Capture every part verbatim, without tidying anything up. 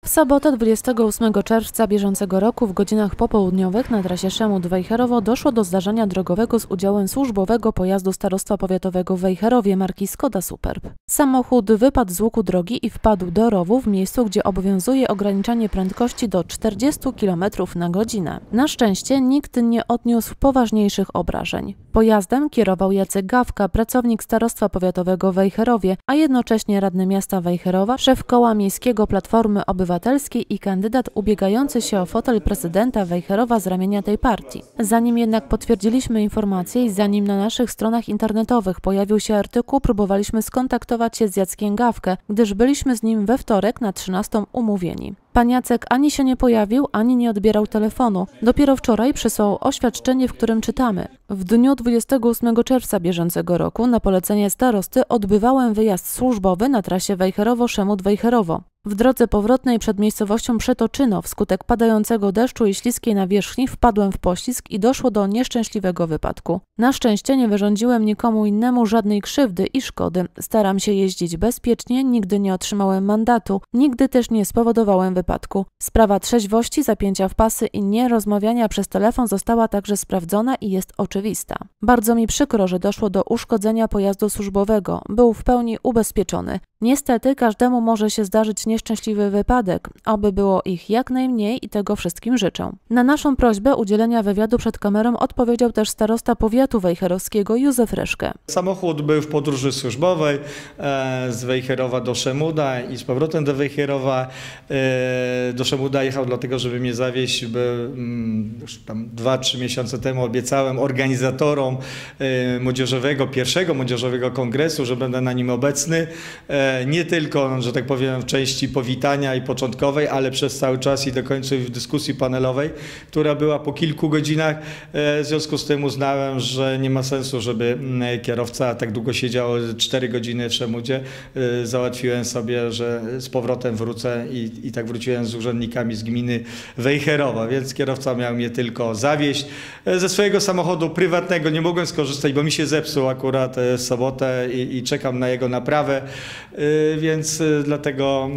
W sobotę dwudziestego ósmego czerwca bieżącego roku w godzinach popołudniowych na trasie Szemud-Wejherowo doszło do zdarzenia drogowego z udziałem służbowego pojazdu Starostwa Powiatowego w Wejherowie marki Skoda Superb. Samochód wypadł z łuku drogi i wpadł do rowu w miejscu, gdzie obowiązuje ograniczanie prędkości do czterdziestu kilometrów na godzinę. Na szczęście nikt nie odniósł poważniejszych obrażeń. Pojazdem kierował Jacek Gawka, pracownik Starostwa Powiatowego w Wejherowie, a jednocześnie radny miasta Wejherowa, szef koła miejskiego Platformy Obywatelskiej i kandydat ubiegający się o fotel prezydenta Wejherowa z ramienia tej partii. Zanim jednak potwierdziliśmy informację i zanim na naszych stronach internetowych pojawił się artykuł, próbowaliśmy skontaktować się z Jackiem Gawkę, gdyż byliśmy z nim we wtorek na trzynastą umówieni. Pan Jacek ani się nie pojawił, ani nie odbierał telefonu. Dopiero wczoraj przysłał oświadczenie, w którym czytamy: w dniu dwudziestego ósmego czerwca bieżącego roku na polecenie starosty odbywałem wyjazd służbowy na trasie Wejherowo-Szemud-Wejherowo. W drodze powrotnej przed miejscowością Przetoczyno wskutek padającego deszczu i śliskiej nawierzchni wpadłem w poślizg i doszło do nieszczęśliwego wypadku. Na szczęście nie wyrządziłem nikomu innemu żadnej krzywdy i szkody. Staram się jeździć bezpiecznie, nigdy nie otrzymałem mandatu, nigdy też nie spowodowałem wypadku. Sprawa trzeźwości, zapięcia w pasy i nierozmawiania przez telefon została także sprawdzona i jest oczywista. Bardzo mi przykro, że doszło do uszkodzenia pojazdu służbowego. Był w pełni ubezpieczony. Niestety każdemu może się zdarzyć nieszczęśliwy wypadek, oby było ich jak najmniej i tego wszystkim życzę. Na naszą prośbę udzielenia wywiadu przed kamerą odpowiedział też starosta powiatu wejherowskiego Józef Reszke. Samochód był w podróży służbowej e, z Wejherowa do Szemuda i z powrotem do Wejherowa. E, do Szemuda jechał dlatego, żeby mnie zawieźć, bo mm, już tam dwa, trzy miesiące temu obiecałem organizatorom e, młodzieżowego, pierwszego młodzieżowego kongresu, że będę na nim obecny. E, nie tylko, że tak powiem, w części powitania i początkowej, ale przez cały czas i do końca w dyskusji panelowej, która była po kilku godzinach. W związku z tym uznałem, że nie ma sensu, żeby kierowca tak długo siedział, cztery godziny w Szemudzie. Załatwiłem sobie, że z powrotem wrócę i, i tak wróciłem z urzędnikami z gminy Wejherowa, więc kierowca miał mnie tylko zawieźć. Ze swojego samochodu prywatnego nie mogłem skorzystać, bo mi się zepsuł akurat w sobotę i, i czekam na jego naprawę. Więc dlatego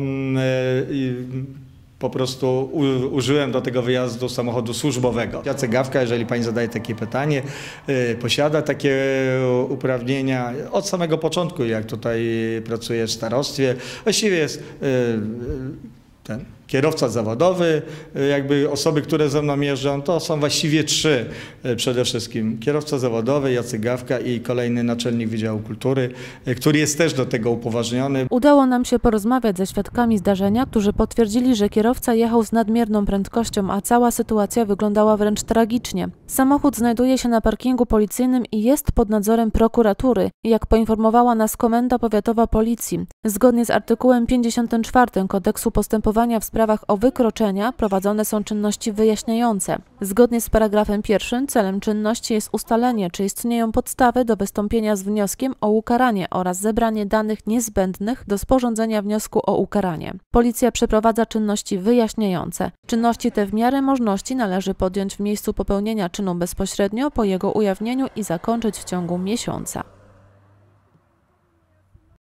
po prostu użyłem do tego wyjazdu samochodu służbowego. Jacek Gawka, jeżeli pani zadaje takie pytanie, posiada takie uprawnienia od samego początku, jak tutaj pracuje w starostwie. Właściwie jest ten kierowca zawodowy, jakby osoby, które ze mną jeżdżą, to są właściwie trzy przede wszystkim. Kierowca zawodowy, Jacek Gawka i kolejny naczelnik Wydziału Kultury, który jest też do tego upoważniony. Udało nam się porozmawiać ze świadkami zdarzenia, którzy potwierdzili, że kierowca jechał z nadmierną prędkością, a cała sytuacja wyglądała wręcz tragicznie. Samochód znajduje się na parkingu policyjnym i jest pod nadzorem prokuratury, jak poinformowała nas Komenda Powiatowa Policji. Zgodnie z artykułem pięćdziesiątym czwartym Kodeksu Postępowania w sprawach o wykroczenia prowadzone są czynności wyjaśniające. Zgodnie z paragrafem pierwszym celem czynności jest ustalenie, czy istnieją podstawy do wystąpienia z wnioskiem o ukaranie oraz zebranie danych niezbędnych do sporządzenia wniosku o ukaranie. Policja przeprowadza czynności wyjaśniające. Czynności te w miarę możliwości należy podjąć w miejscu popełnienia czynu bezpośrednio po jego ujawnieniu i zakończyć w ciągu miesiąca.